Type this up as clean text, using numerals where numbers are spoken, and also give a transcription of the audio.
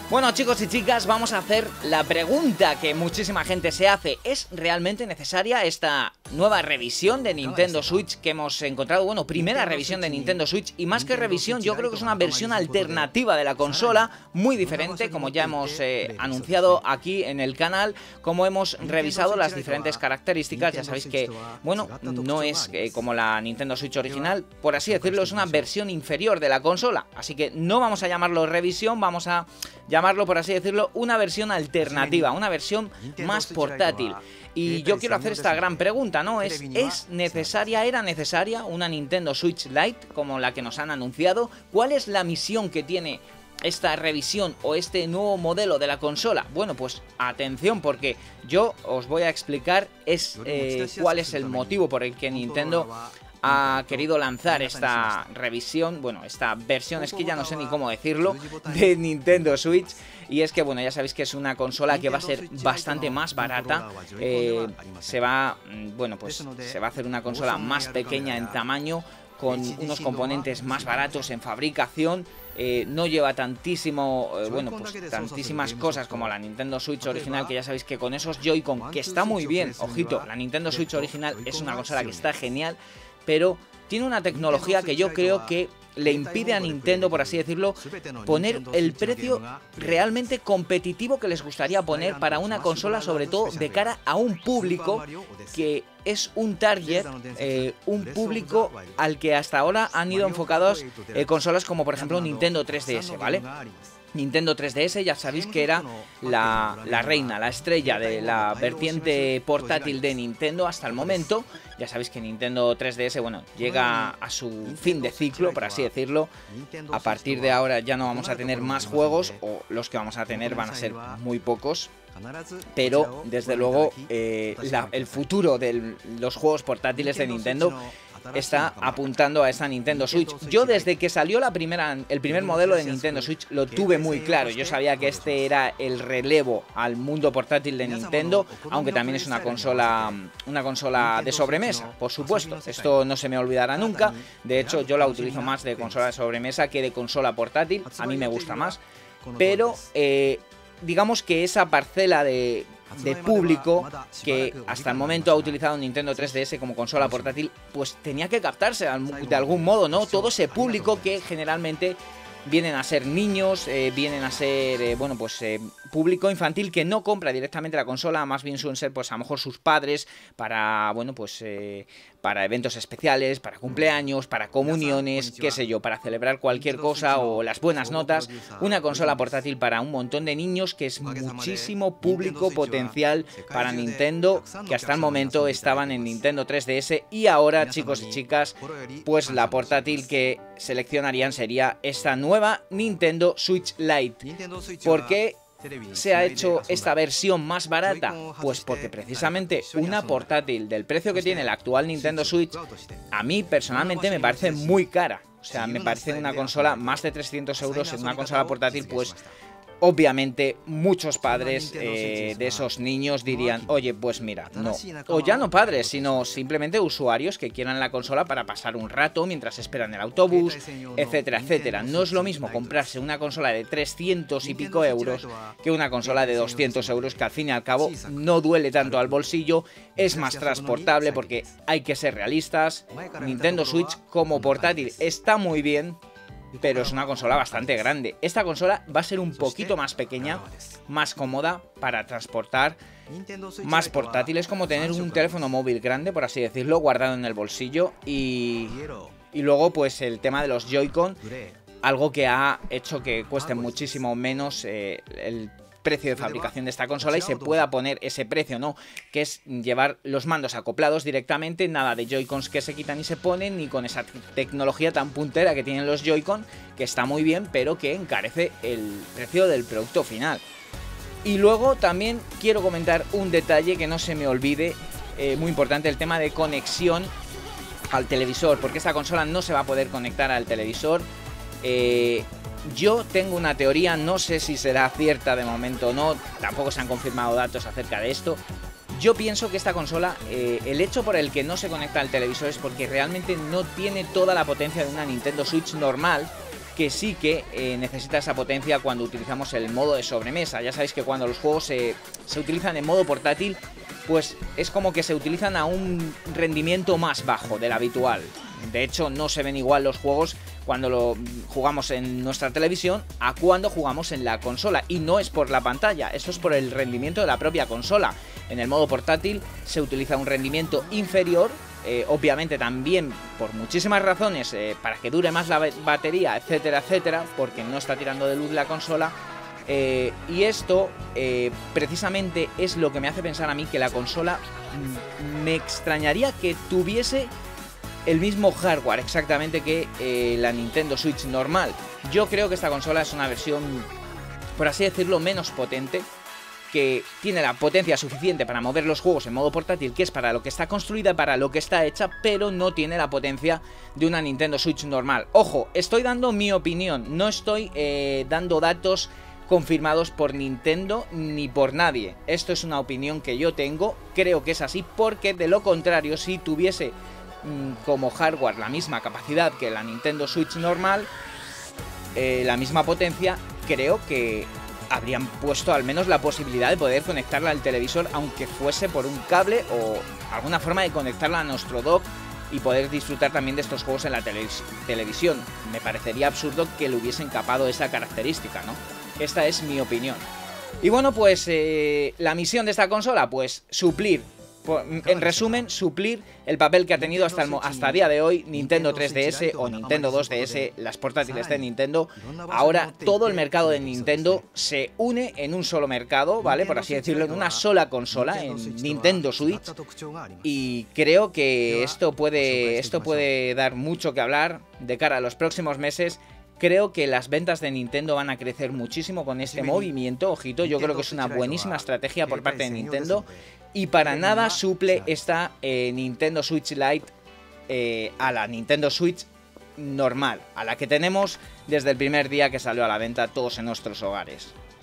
Bueno, chicos y chicas, vamos a hacer la pregunta que muchísima gente se hace. ¿Es realmente necesaria esta nueva revisión de Nintendo Switch que hemos encontrado? Bueno, primera revisión de Nintendo Switch, y más que revisión, yo creo que es una versión alternativa de la consola, muy diferente, como ya hemos anunciado aquí en el canal, como hemos revisado las diferentes características. Ya sabéis que, bueno, no es como la Nintendo Switch original, por así decirlo, es una versión inferior de la consola, así que no vamos a llamarlo revisión, vamos a llamarlo, por así decirlo, una versión alternativa, una versión más portátil. Y yo quiero hacer esta gran pregunta, ¿no? ¿Es necesaria, era necesaria una Nintendo Switch Lite como la que nos han anunciado? ¿Cuál es la misión que tiene esta revisión o este nuevo modelo de la consola? Bueno, pues atención, porque yo os voy a explicar cuál es el motivo por el que Nintendo ha querido lanzar esta revisión, bueno, esta versión, es que ya no sé ni cómo decirlo, de Nintendo Switch. Y es que, bueno, ya sabéis que es una consola que va a ser bastante más barata. Se va a hacer una consola más pequeña en tamaño, con unos componentes más baratos en fabricación. No lleva tantísimas cosas como la Nintendo Switch original, que ya sabéis que con esos Joy-Con, que está muy bien, ojito, la Nintendo Switch original es una consola que está genial, pero tiene una tecnología que yo creo que le impide a Nintendo, por así decirlo, poner el precio realmente competitivo que les gustaría poner para una consola, sobre todo de cara a un público que es un target, un público al que hasta ahora han ido enfocados consolas como por ejemplo Nintendo 3DS, ¿vale? Nintendo 3DS ya sabéis que era la reina, la estrella de la vertiente portátil de Nintendo hasta el momento. Ya sabéis que Nintendo 3DS, bueno, llega a su fin de ciclo, por así decirlo. A partir de ahora ya no vamos a tener más juegos, o los que vamos a tener van a ser muy pocos. Pero, desde luego, el futuro de los juegos portátiles de Nintendo está apuntando a esta Nintendo Switch. Yo desde que salió el primer modelo de Nintendo Switch lo tuve muy claro. Yo sabía que este era el relevo al mundo portátil de Nintendo, aunque también es una consola de sobremesa, por supuesto. Esto no se me olvidará nunca. De hecho, yo la utilizo más de consola de sobremesa que de consola portátil. A mí me gusta más. Pero digamos que esa parcela de público que hasta el momento ha utilizado Nintendo 3DS como consola portátil, pues tenía que captarse de algún modo, ¿no? Todo ese público que generalmente vienen a ser niños, vienen a ser, público infantil que no compra directamente la consola, más bien suelen ser, pues a lo mejor sus padres para, para eventos especiales, para cumpleaños, para comuniones, qué sé yo, para celebrar cualquier cosa o las buenas notas. Una consola portátil para un montón de niños, que es muchísimo público potencial para Nintendo, que hasta el momento estaban en Nintendo 3DS, y ahora, chicos y chicas, pues la portátil que seleccionarían sería esta nueva Nintendo Switch Lite. ¿Por qué se ha hecho esta versión más barata? Pues porque precisamente una portátil del precio que tiene la actual Nintendo Switch, a mí personalmente me parece muy cara. O sea, me parece una consola, más de 300 euros en una consola portátil, pues obviamente muchos padres de esos niños dirían, oye, pues mira, no. O ya no padres, sino simplemente usuarios que quieran la consola para pasar un rato mientras esperan el autobús, etcétera, etcétera. No es lo mismo comprarse una consola de 300 y pico euros que una consola de 200 euros, que al fin y al cabo no duele tanto al bolsillo, es más transportable, porque hay que ser realistas. Nintendo Switch como portátil está muy bien, pero es una consola bastante grande. Esta consola va a ser un poquito más pequeña, más cómoda para transportar, más portátil. Es como tener un teléfono móvil grande, por así decirlo, guardado en el bolsillo. Y luego, pues el tema de los Joy-Con, algo que ha hecho que cueste muchísimo menos el precio de fabricación de esta consola, y se pueda poner ese precio, ¿no? Que es llevar los mandos acoplados directamente, nada de Joy-Cons que se quitan y se ponen, ni con esa tecnología tan puntera que tienen los Joy-Con, que está muy bien, pero que encarece el precio del producto final. Y luego también quiero comentar un detalle que no se me olvide, muy importante, el tema de conexión al televisor, porque esta consola no se va a poder conectar al televisor. Yo tengo una teoría, no sé si será cierta de momento o no, tampoco se han confirmado datos acerca de esto. Yo pienso que esta consola, el hecho por el que no se conecta al televisor es porque realmente no tiene toda la potencia de una Nintendo Switch normal, que sí que necesita esa potencia cuando utilizamos el modo de sobremesa. Ya sabéis que cuando los juegos se utilizan en modo portátil, pues es como que se utilizan a un rendimiento más bajo del habitual. De hecho, no se ven igual los juegos cuando lo jugamos en nuestra televisión a cuando jugamos en la consola. Y no es por la pantalla, eso es por el rendimiento de la propia consola. En el modo portátil se utiliza un rendimiento inferior, obviamente también por muchísimas razones, para que dure más la batería, etcétera, etcétera, porque no está tirando de luz la consola. Y esto precisamente es lo que me hace pensar a mí que la consola me extrañaría que tuviese el mismo hardware exactamente que la Nintendo Switch normal. Yo creo que esta consola es una versión, por así decirlo, menos potente, que tiene la potencia suficiente para mover los juegos en modo portátil, que es para lo que está construida, para lo que está hecha, pero no tiene la potencia de una Nintendo Switch normal. Ojo, estoy dando mi opinión, no estoy dando datos confirmados por Nintendo ni por nadie. Esto es una opinión que yo tengo, creo que es así, porque de lo contrario, si tuviese como hardware la misma capacidad que la Nintendo Switch normal, la misma potencia, creo que habrían puesto al menos la posibilidad de poder conectarla al televisor, aunque fuese por un cable o alguna forma de conectarla a nuestro dock y poder disfrutar también de estos juegos en la televisión. Me parecería absurdo que le hubiesen capado esa característica, ¿no? Esta es mi opinión. Y bueno, pues la misión de esta consola, pues suplir, en resumen, suplir el papel que ha tenido hasta día de hoy Nintendo 3DS o Nintendo 2DS, las portátiles de Nintendo. Ahora todo el mercado de Nintendo se une en un solo mercado, ¿vale? Por así decirlo, en una sola consola, en Nintendo Switch. Y creo que esto puede dar mucho que hablar de cara a los próximos meses. Creo que las ventas de Nintendo van a crecer muchísimo con este movimiento, ojito, yo creo que es una buenísima estrategia por parte de Nintendo y para nada suple esta Nintendo Switch Lite a la Nintendo Switch normal, a la que tenemos desde el primer día que salió a la venta todos en nuestros hogares.